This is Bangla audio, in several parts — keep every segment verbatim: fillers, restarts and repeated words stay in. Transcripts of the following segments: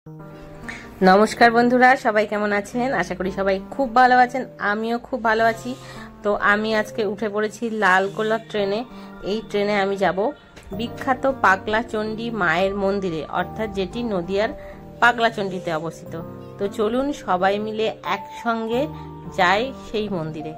নমস্কার বন্ধুরা, সবাই কেমন আছেন? আশা করি সবাই খুব ভালো আছেন। আমিও খুব ভালো আছি। তো আমি আজকে উঠে পড়েছি লালগোলা ট্রেনে। এই ট্রেনে আমি যাব বিখ্যাত পাগলাচণ্ডী মায়ের মন্দিরে, অর্থাৎ যেটি নদিয়ার পাগলাচণ্ডীতে অবস্থিত। তো চলুন সবাই মিলে একসঙ্গে যাই সেই মন্দিরে।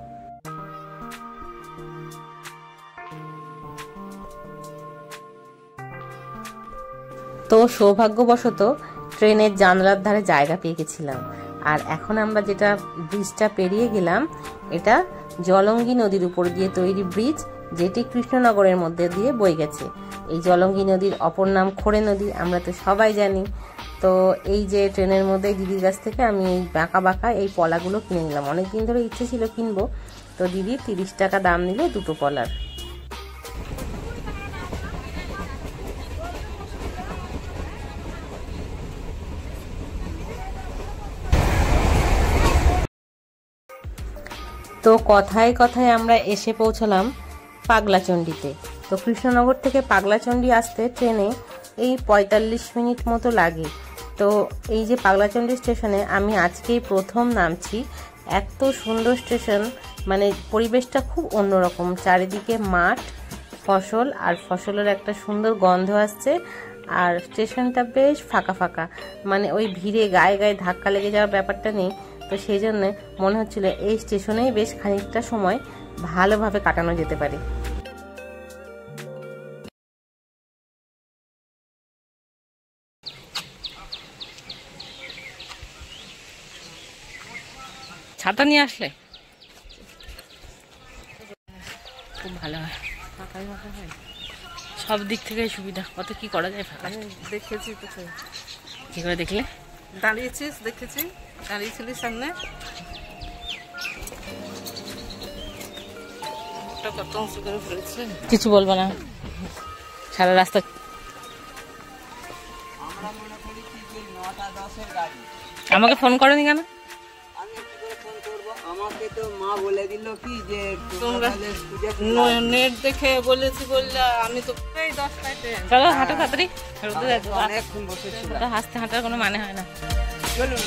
তো সৌভাগ্যবশত ট্রেনের জানলার ধারে জায়গা পেয়ে গেছিলাম। আর এখন আমরা যেটা ব্রিজটা পেরিয়ে গেলাম, এটা জলঙ্গি নদীর উপর দিয়ে তৈরি ব্রিজ, যেটি কৃষ্ণনগরের মধ্যে দিয়ে বয়ে গেছে। এই জলঙ্গি নদীর অপর নাম খোড়ে নদী, আমরা তো সবাই জানি। তো এই যে ট্রেনের মধ্যে দিদির কাছ থেকে আমি এই বাঁকা বাঁকা এই পলাগুলো কিনে নিলাম। অনেকদিন ধরে ইচ্ছে ছিল কিনবো, তো দিদি তিরিশ টাকা দাম নিল দুটো পলার। তো কথায় কথায় আমরা এসে পৌঁছলাম পাগলাচণ্ডীতে। তো কৃষ্ণনগর থেকে পাগলাচণ্ডী আসতে ট্রেনে এই পঁয়তাল্লিশ মিনিট মতো লাগে। তো এই যে পাগলাচণ্ডী স্টেশনে আমি আজকেই প্রথম নামছি। এত সুন্দর স্টেশন, মানে পরিবেশটা খুব অন্যরকম। চারিদিকে মাঠ, ফসল, আর ফসলের একটা সুন্দর গন্ধ আসছে। আর স্টেশনটা বেশ ফাঁকা ফাঁকা, মানে ওই ভিড়ে গায়ে গায়ে ধাক্কা লেগে যাওয়ার ব্যাপারটা নেই। তো সেই জন্য মনে হচ্ছিল এই স্টেশনেই বেশ খানিকটা সময় ভালোভাবে কাটানো যেতে পারে। ছাতা নিয়ে আসলে খুব ভালো হয়, ফাঁকাই ফাঁকা হয়, সব দিক থেকে সুবিধা। কত কি করা যায় ফাঁকা। দেখেছি তো, কি করে দেখলে? দাঁড়িয়েছিস, দেখেছি, দাঁড়িয়েছিলি সামনে। কত উঁচু করে ফেলেছে, কিছু বলবো না। সারা রাস্তা আমাকে ফোন করেনি কেন? আমাকে তো মা বলে দিল কি যে তোমরা নেট দেখে বলেছি বললে আমি তো এই দশটায় ট্রেন। চলো হাঁটো তাড়াতাড়ি, অনেকক্ষণ বসেছিলাম। হাসতে হাঁটার কোনো মানে হয় না। চলুন।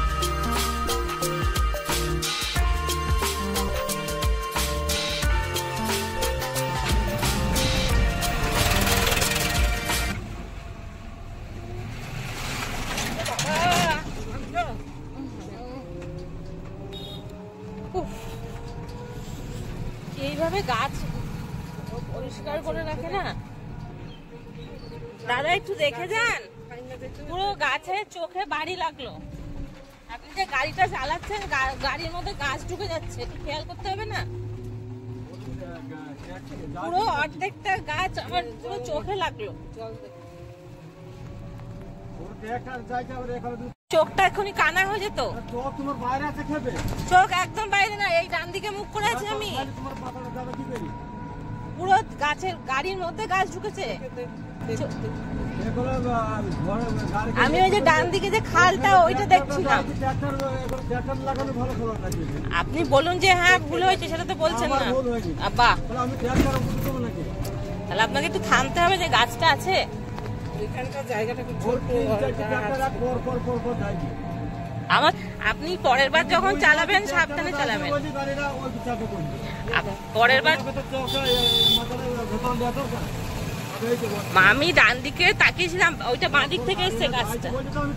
এইভাবে গাছ পরিষ্কার করে রাখে না দাদা, একটু দেখে যান। পুরো গাছে চোখে বাড়ি লাগলো। আপনি যে গাড়িটা চালাচ্ছেন, গাড়ির মধ্যে গাছ ঢুকে যাচ্ছে, একটু খেয়াল করতে হবে না? পুরো অর্ধেকটা গাছ আমার পুরো চোখে লাগলো। চোখটা এখনই কানা হয়ে যেত। চোখ একদম বাইরে না, এই ডান দিকে মুখ করে আছি আমি। পুরো গাছের গাড়ির মধ্যে গাছ ঢুকেছে। আমি ওই যে ডান দিকে যে খালটা ওইটা দেখছিলাম। আপনি বলুন যে হ্যাঁ ভুল হয়েছে, সেটা তো বলছেন না। আব্বা, তাহলে আপনাকে একটু থামতে হবে যে গাছটা আছে। আমার আপনি পরের বার যখন চালাবেন সাবধানে চালাবেন। পরের বার আমি ডান দিকে তাকিয়েছিলাম, ওইটা বাঁ দিক থেকে এসছে গাছটা।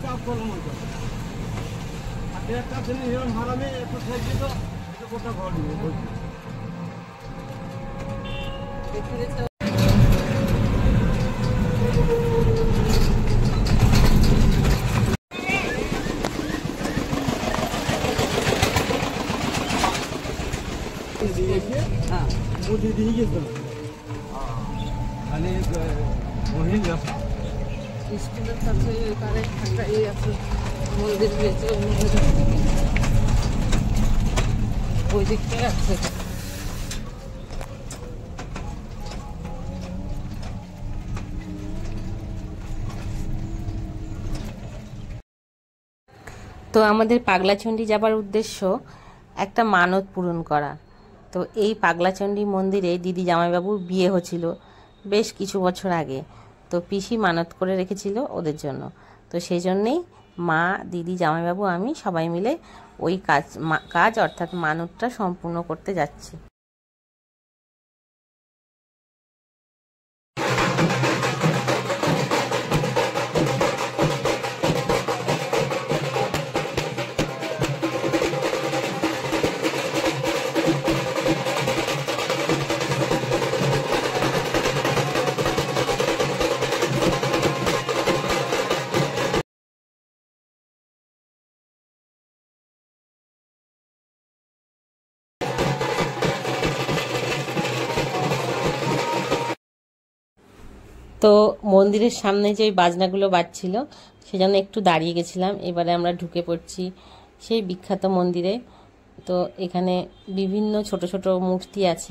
স্কুলের কাছে একটা এই আছে, মন্দির রয়েছে, ওই দিকটাই আছে। তো আমাদের পাগলাচণ্ডী যাবার উদ্দেশ্য একটা মানত পূরণ করা। তো এই পাগলাচণ্ডী মন্দিরে দিদি জামাইবাবুর বিয়ে হয়েছিল বেশ কিছু বছর আগে। তো পিসি মানত করে রেখেছিল ওদের জন্য। তো সেই জন্যেই মা, দিদি, জামাইবাবু, আমি সবাই মিলে ওই কাজ কাজ অর্থাৎ মানতটা সম্পূর্ণ করতে যাচ্ছি। তো মন্দিরের সামনে যে বাজনাগুলো বাজছিল সেজন্য একটু দাঁড়িয়ে গেছিলাম। এবারে আমরা ঢুকে পড়ছি সেই বিখ্যাত মন্দিরে। তো এখানে বিভিন্ন ছোট ছোট মূর্তি আছে।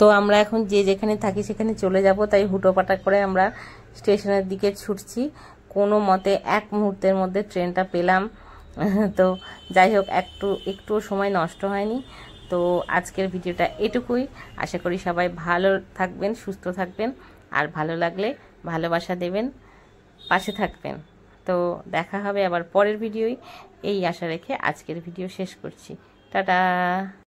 তো আমরা এখন যে যেখানে থাকি সেখানে চলে যাব, তাই হুটোপাটা করে আমরা স্টেশনের দিকে ছুটছি। কোনো মতে এক মুহূর্তের মধ্যে ট্রেনটা পেলাম। তো যাই হোক, একটু একটু সময় নষ্ট হয়নি। তো আজকের ভিডিওটা এটুকুই। আশা করি সবাই ভালো থাকবেন, সুস্থ থাকবেন, আর ভালো লাগলে ভালোবাসা দেবেন, পাশে থাকবেন। তো দেখা হবে আবার পরের ভিডিওয়, এই আশা রেখে আজকের ভিডিও শেষ করছি। টাটা।